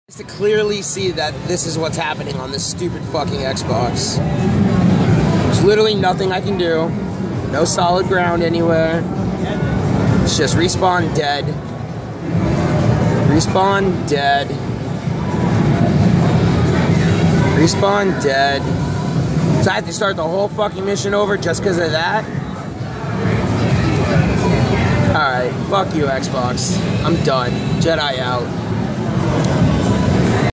To clearly see that this is what's happening on this stupid fucking Xbox. There's literally nothing I can do. No solid ground anywhere. It's just respawn dead. Respawn dead. Respawn dead. So I have to start the whole fucking mission over just because of that? Alright, fuck you, Xbox. I'm done. Jedi out.